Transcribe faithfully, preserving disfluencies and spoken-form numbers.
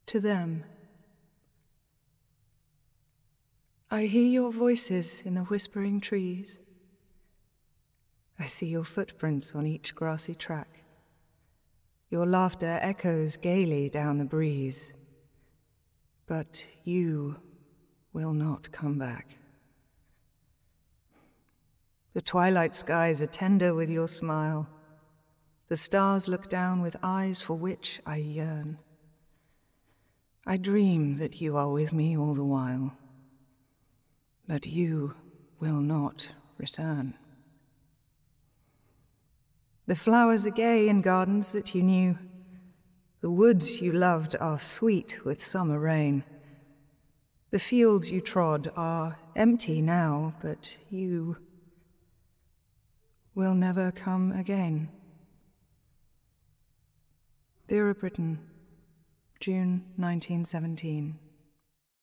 To them. I hear your voices in the whispering trees. I see your footprints on each grassy track. Your laughter echoes gaily down the breeze. But you will not come back. The twilight skies are tender with your smile. The stars look down with eyes for which I yearn. I dream that you are with me all the while, but you will not return. The flowers are gay in gardens that you knew. The woods you loved are sweet with summer rain. The fields you trod are empty now, but you will never come again. Vera Brittain, June nineteen seventeen.